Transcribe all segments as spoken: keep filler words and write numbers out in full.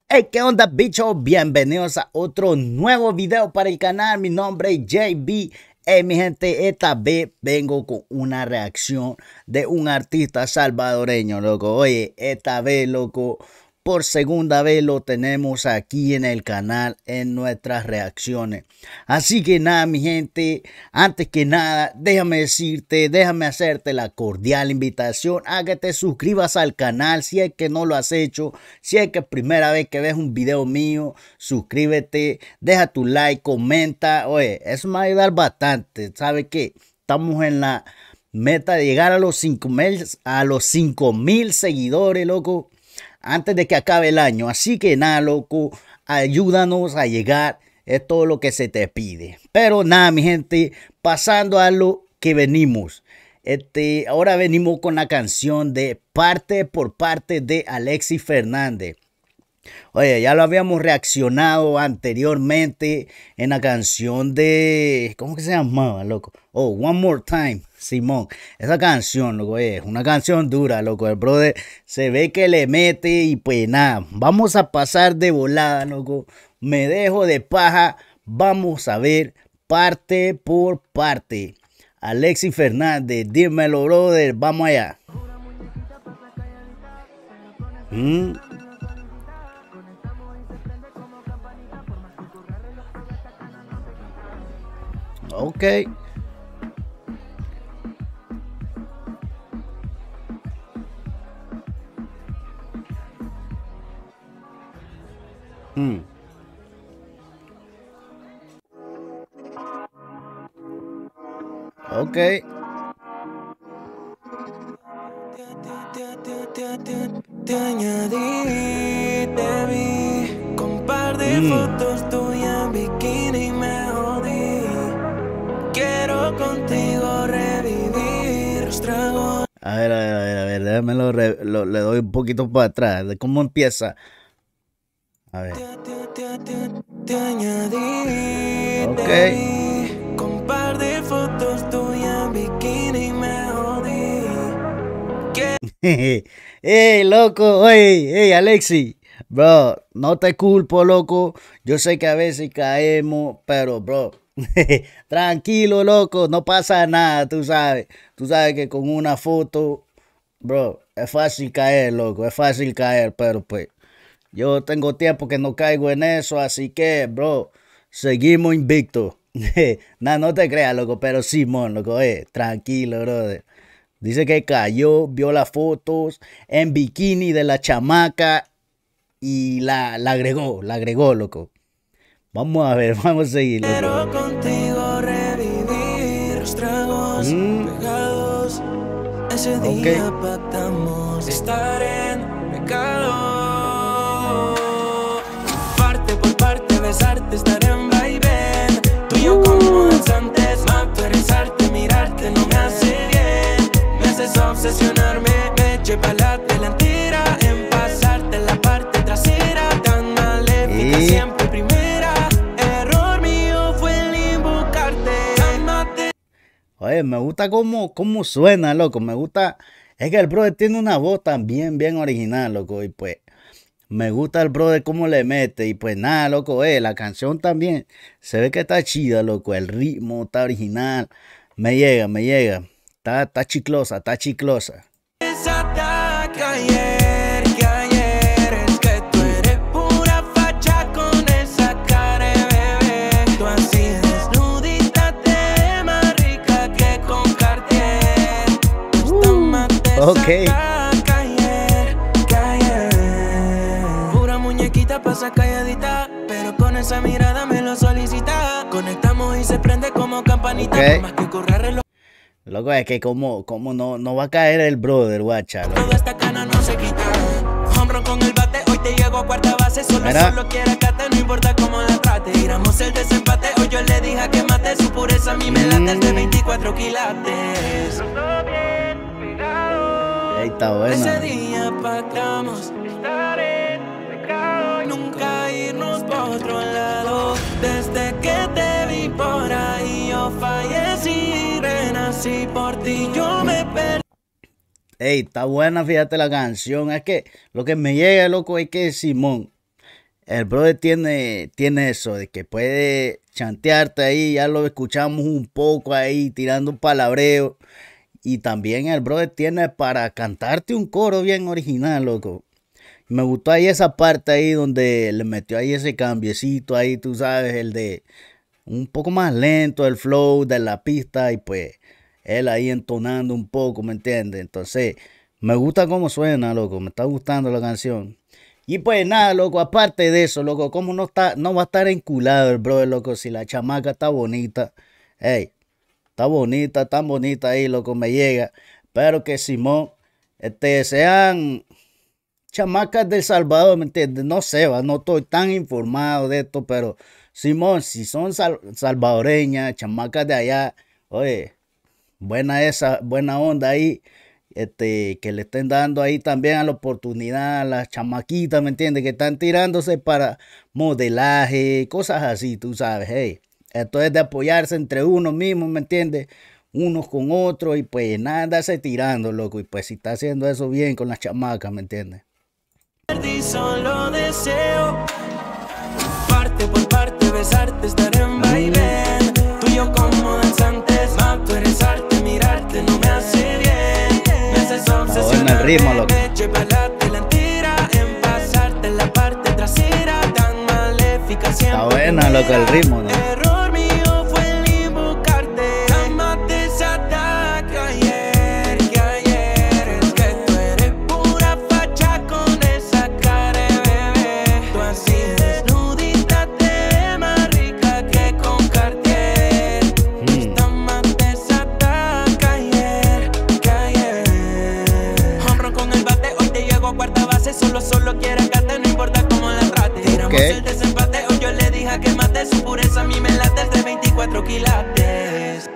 Hey, ¿qué onda, bichos? Bienvenidos a otro nuevo video para el canal. Mi nombre es J B. Hey, mi gente, esta vez vengo con una reacción de un artista salvadoreño, loco. Oye, esta vez, loco, por segunda vez lo tenemos aquí en el canal en nuestras reacciones. Así que nada, mi gente, antes que nada, déjame decirte, déjame hacerte la cordial invitación a que te suscribas al canal si es que no lo has hecho. Si es que es primera vez que ves un video mío, suscríbete, deja tu like, comenta. Oye, eso me va a ayudar bastante. ¿Sabe qué? Estamos en la meta de llegar a los cinco mil, a los cinco mil seguidores, loco, antes de que acabe el año. Así que nada, loco, ayúdanos a llegar. Es todo lo que se te pide. Pero nada, mi gente, pasando a lo que venimos. Este, ahora venimos con la canción de Parte por Parte de Alexis Fernández. Oye, ya lo habíamos reaccionado anteriormente en la canción de... ¿Cómo que se llamaba, loco? Oh, One More Time, Simón. Esa canción, loco, es una canción dura, loco. El brother se ve que le mete y pues nada. Vamos a pasar de volada, loco. Me dejo de paja. Vamos a ver parte por parte. Alexis Fernández, dímelo, brother. Vamos allá. Mm. Ok. Mm. Ok. Te añadí, te vi con un par de mm. fotos tuyas en bikini, me jodí. Quiero contigo revivir los tragos. A ver, a ver, a ver, a ver, déjame lo, lo, le doy un poquito para atrás de cómo empieza. A ver. Te, te, te, te añadí, ok. Te vi con un par de fotos tuyas en bikini, me jodí. Hey, loco, hey, hey, Alexis, bro, no te culpo, loco. Yo sé que a veces caemos, pero, bro, tranquilo, loco, no pasa nada, tú sabes. Tú sabes que con una foto, bro, es fácil caer, loco, es fácil caer, pero pues, yo tengo tiempo que no caigo en eso, así que, bro, seguimos invictos. Nah, no te creas, loco, pero Simón, loco, eh, tranquilo, brother. Dice que cayó, vio las fotos en bikini de la chamaca y la, la agregó, la agregó, loco. Vamos a ver, vamos a seguir, loco. Quiero contigo revivir los tragos mm. pegados. Ese okay. día pactamos estar en pecado. Parte por parte, besarte, estar en vaivén. Tú y yo como danzantes, maperizarte, mirarte no me hace bien. Obsesionarme, me eché pa' la delantera, en pasarte la parte trasera, tan maléfica, ¿Eh? siempre primera. Error mío fue el invocarte. Cámate. Oye, me gusta cómo, cómo suena, loco. Me gusta, es que el brother tiene una voz también bien original, loco. Y pues, me gusta el brother cómo le mete. Y pues nada, loco, eh, la canción también se ve que está chida, loco. El ritmo está original. Me llega, me llega. Está, está chiclosa, está chiclosa. Esa que ayer, que ayer, es que tú eres pura facha con esa cara de bebé. Tú así desnudita te ves más rica que con Cartier. Uh, ok. Que ayer, que ayer. Pura muñequita pasa calladita, pero con esa mirada me lo solicita. Conectamos y se prende como campanita, okay. Por más que corra reloj. Loco, es que como, como no, no va a caer el brother, guacha. Loco. Toda esta cana no se quita. Home con el bate, hoy te llego a cuarta base. Solo, Mira. solo quiere cate, no importa cómo la trate. Iramos el desempate, hoy yo le dije que mate. Su pureza a mí me late, mm. de veinticuatro quilates. Ahí está bueno. Ese día pactamos estar en pecado, nunca irnos por otro lado. Desde que te vi por ahí yo fallecí, renací por ti, yo me perdí. Ey, está buena, fíjate la canción. Es que lo que me llega, loco, es que Simón, el brother tiene, tiene eso de que puede chantearte ahí, ya lo escuchamos un poco ahí tirando un palabreo. Y también el brother tiene para cantarte un coro bien original, loco. Me gustó ahí esa parte ahí donde le metió ahí ese cambiecito ahí, tú sabes, el de un poco más lento, el flow de la pista y pues él ahí entonando un poco, ¿me entiendes? Entonces, me gusta cómo suena, loco, me está gustando la canción. Y pues nada, loco, aparte de eso, loco, cómo no está, no va a estar enculado el brother, loco, si la chamaca está bonita. Hey, está bonita, tan bonita ahí, loco, me llega. Pero que Simón, este, sean chamacas del Salvador, ¿me entiendes? No sé, va, no estoy tan informado de esto, pero Simón, si son sal salvadoreñas, chamacas de allá, oye, buena esa, buena onda ahí, este, que le estén dando ahí también a la oportunidad a las chamaquitas, ¿me entiendes? Que están tirándose para modelaje, cosas así, tú sabes, hey, esto es de apoyarse entre unos mismos, ¿me entiendes? Unos con otros y pues nada, andarse tirando, loco, y pues si está haciendo eso bien con las chamacas, ¿me entiendes? Y solo deseo parte por parte besarte, estar en baile. Tú y yo como danzantes, más tú eres arte, mirarte no me hace bien. Me haces obsesionar, llevarte la mentira, en pasarte la parte trasera, tan maléfica siempre. Está buena, loco, el ritmo, ¿no? Error mío fue el invocarte, jamás desatar que ayer, que ayer. Es que tú eres pura facha con esa cara de bebé. Tú así desnudita te ves más rica que con Cartier. Mm. Está más desatada que ayer, que ayer. Honro con el bate, hoy te llego a cuarta base. Solo, solo quiero carte, no importa cómo la trate. Tiramos okay. El desempate, hoy yo le dije que mate. Su pureza a mí me late el de veinticuatro quilates.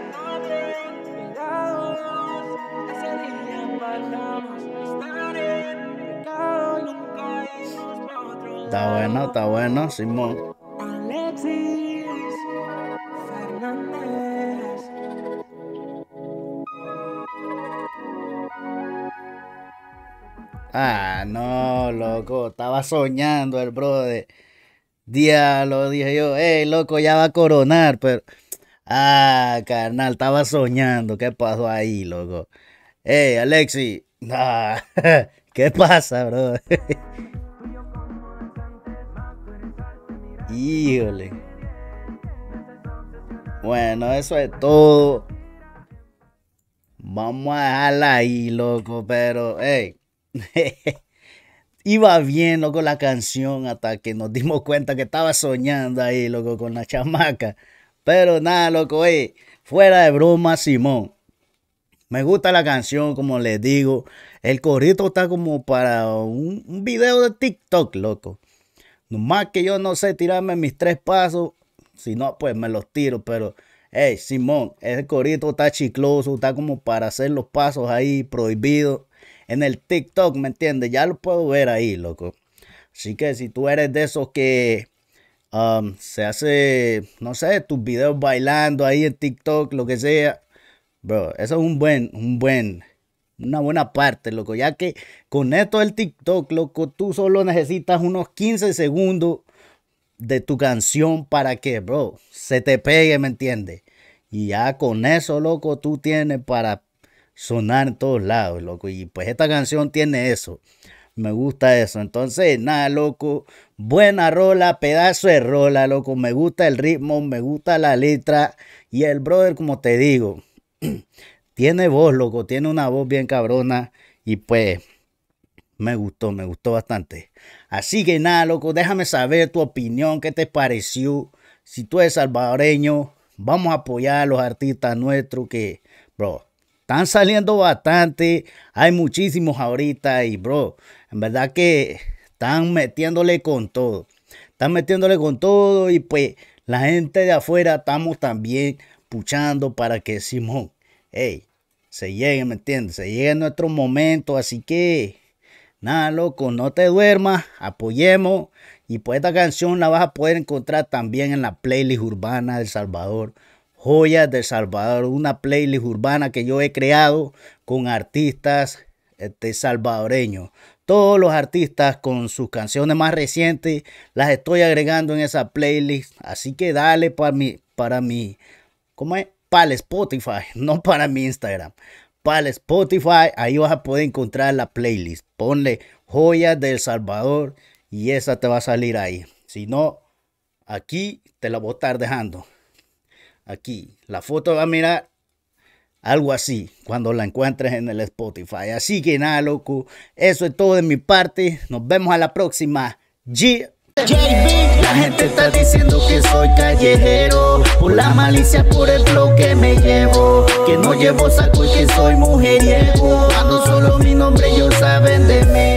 Está bueno, está bueno, Simón. Alexis Fernández. Ah, no, loco, estaba soñando el brother. Diablo, dije yo, hey, loco, ya va a coronar, pero... Ah, carnal, estaba soñando, ¿qué pasó ahí, loco? Hey, Alexi, ah, ¿qué pasa, bro? Híjole. Bueno, eso es todo. Vamos a dejarla ahí, loco, pero, hey... Iba bien, loco, la canción hasta que nos dimos cuenta que estaba soñando ahí, loco, con la chamaca. Pero nada, loco, eh, fuera de broma, Simón. Me gusta la canción, como les digo. El corito está como para un, un video de TikTok, loco. Nomás que yo no sé tirarme mis tres pasos. Si no, pues me los tiro. Pero, hey, Simón, ese corito está chicloso. Está como para hacer los pasos ahí prohibidos. En el TikTok, ¿me entiendes? Ya lo puedo ver ahí, loco. Así que si tú eres de esos que um, se hace, no sé, tus videos bailando ahí en TikTok, lo que sea, bro, eso es un buen, un buen, una buena parte, loco. Ya que con esto del TikTok, loco, tú solo necesitas unos quince segundos de tu canción para que, bro, se te pegue, ¿me entiendes? Y ya con eso, loco, tú tienes para sonar en todos lados, loco. Y pues esta canción tiene eso. Me gusta eso. Entonces, nada, loco. Buena rola, pedazo de rola, loco. Me gusta el ritmo, me gusta la letra. Y el brother, como te digo, tiene voz, loco. Tiene una voz bien cabrona. Y pues, me gustó, me gustó bastante. Así que nada, loco. Déjame saber tu opinión. ¿Qué te pareció? Si tú eres salvadoreño, vamos a apoyar a los artistas nuestros que, bro, están saliendo bastante, hay muchísimos ahorita y bro, en verdad que están metiéndole con todo, están metiéndole con todo y pues la gente de afuera estamos también puchando para que Simón, hey, se llegue, ¿me entiendes? Se llegue nuestro momento, así que nada, loco, no te duermas, apoyemos y pues esta canción la vas a poder encontrar también en la playlist urbana de El Salvador. Joyas de El Salvador, una playlist urbana que yo he creado con artistas este, salvadoreños. Todos los artistas con sus canciones más recientes las estoy agregando en esa playlist. Así que dale para mi, para mi, ¿cómo es? Para el Spotify, no para mi Instagram. Para el Spotify, ahí vas a poder encontrar la playlist. Ponle Joyas de El Salvador y esa te va a salir ahí. Si no, aquí te la voy a estar dejando. Aquí, la foto va a mirar algo así cuando la encuentres en el Spotify. Así que nada, loco. Eso es todo de mi parte. Nos vemos a la próxima. G La gente está diciendo que soy callejero, por la malicia, por el flow que me llevo, que no llevo saco y que soy mujeriego. Cuando solo mi nombre ellos saben de mí.